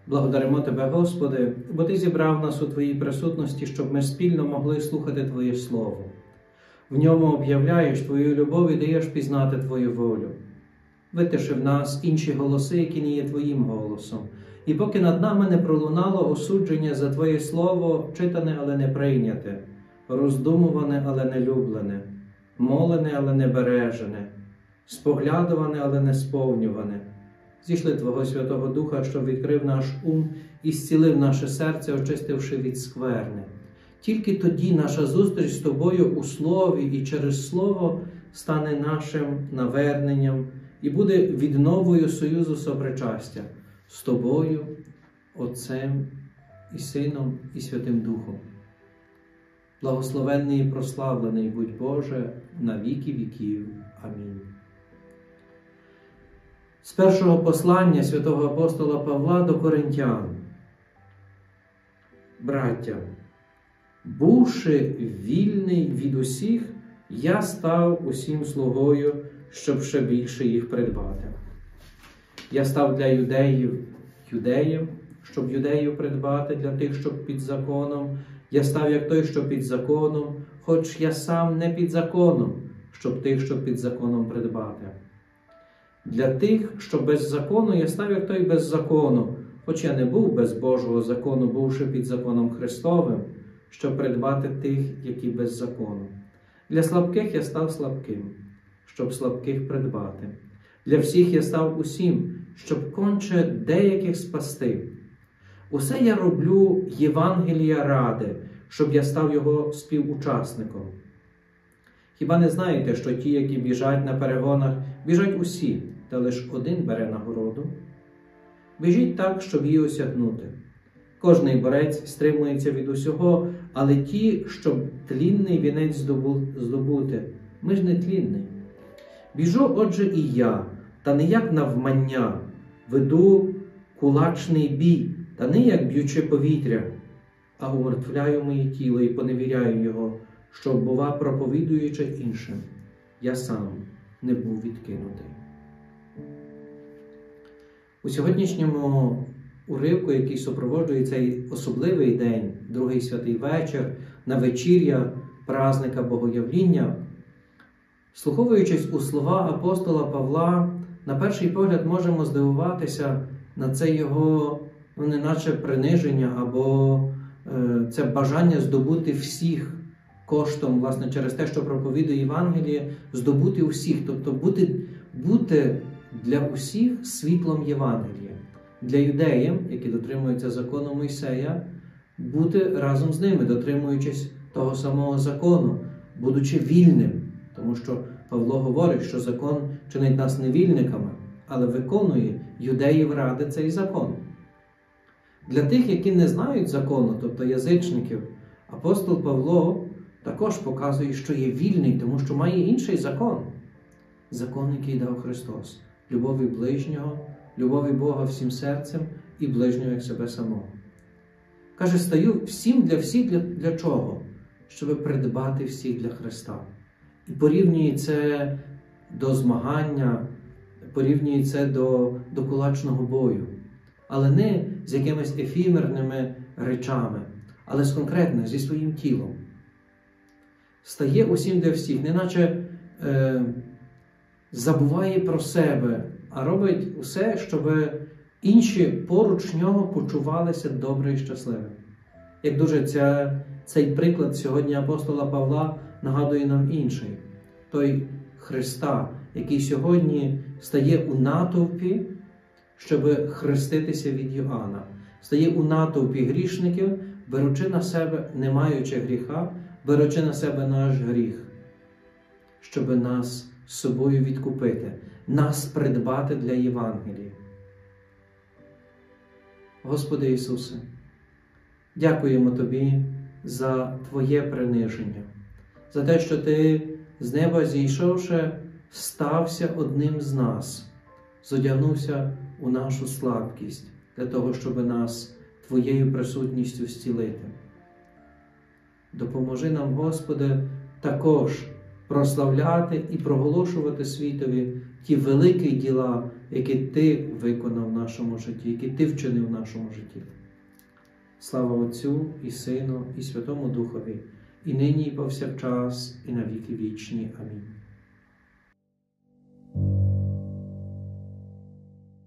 Благодаримо Тебе, Господи, бо Ти зібрав нас у Твоїй присутності, щоб ми спільно могли слухати Твоє Слово. В ньому об'являєш Твою любов і даєш пізнати Твою волю. Витиши в нас інші голоси, які не є Твоїм голосом. І поки над нами не пролунало осудження за Твоє Слово, читане, але не прийняте, роздумуване, але не люблене, молене, але не бережене, споглядуване, але не сповнюване, зійшли Твого Святого Духа, щоб відкрив наш ум і зцілив наше серце, очистивши від скверни. Тільки тоді наша зустріч з Тобою у Слові і через Слово стане нашим наверненням і буде відновою союзу сопричастя з Тобою, Отцем і Сином і Святим Духом. Благословенний і прославлений будь Боже на віки віків. Амінь. З першого послання святого апостола Павла до Коринтян. Браття, бувши вільний від усіх, я став усім слугою, щоб ще більше їх придбати. Я став для юдеїв юдеєм, щоб юдеїв придбати, для тих, що під законом. Я став як той, що під законом, хоч я сам не під законом, щоб тих, що під законом придбати. Для тих, що без закону, я став як той без закону, хоч я не був без Божого закону, бувши під законом Христовим, щоб придбати тих, які без закону. Для слабких я став слабким, щоб слабких придбати. Для всіх я став усім, щоб конче деяких спасти. Усе я роблю Євангелія ради, щоб я став його співучасником. Хіба не знаєте, що ті, які біжать на перегонах, біжать усі, та лиш один бере нагороду? Біжіть так, щоб її осягнути. Кожний борець стримується від усього, але ті, щоб тлінний вінець здобути, ми ж не тлінний. Біжу, отже, і я, та не як навмання, веду кулачний бій, та не як б'ючи повітря, а умертвляю моє тіло і поневіряю його, щоб, бува, проповідуючи іншим, я сам не був відкинутий. У сьогоднішньому уривку, який супроводжує цей особливий день, другий святий вечір, на вечір'я празника Богоявління, слуховуючись у слова апостола Павла, на перший погляд можемо здивуватися на це його, неначе приниження або це бажання здобути всіх коштом, власне, через те, що проповідує Євангеліє, здобути усіх, тобто бути для усіх світлом Євангелія. Для юдеїв, які дотримуються закону Мойсея, бути разом з ними, дотримуючись того самого закону, будучи вільним. Тому що Павло говорить, що закон чинить нас невільниками, але виконує юдеїв ради цей закон. Для тих, які не знають закону, тобто язичників, апостол Павло також показує, що є вільний, тому що має інший закон. Закон, який дав Христос. Любові ближнього, любові Бога всім серцем і ближнього як себе самого. Каже, стаю всім для всіх для чого? Щоб придбати всіх для Христа. І порівнює це до змагання, порівнює це до кулачного бою. Але не з якимись ефімерними речами, але з конкретним, зі своїм тілом. Стає усім для всіх, неначе забуває про себе, а робить усе, щоб інші поруч нього почувалися добре і щасливими. Як дуже цей приклад сьогодні апостола Павла нагадує нам інший. Той Христа, який сьогодні стає у натовпі, щоб хреститися від Йоанна. Стає у натовпі грішників, беручи на себе, не маючи гріха, беручи на себе наш гріх, щоб нас з собою відкупити, нас придбати для Євангелія. Господи Ісусе, дякуємо Тобі за Твоє приниження, за те, що Ти з неба зійшовши, стався одним з нас, зодягнувся у нашу слабкість, для того, щоб нас Твоєю присутністю зцілити. Допоможи нам, Господи, також прославляти і проголошувати світові ті великі діла, які Ти виконав в нашому житті, які Ти вчинив в нашому житті. Слава Отцю і Сину, і Святому Духові, і нині, і повсякчас, і на віки вічні. Амінь.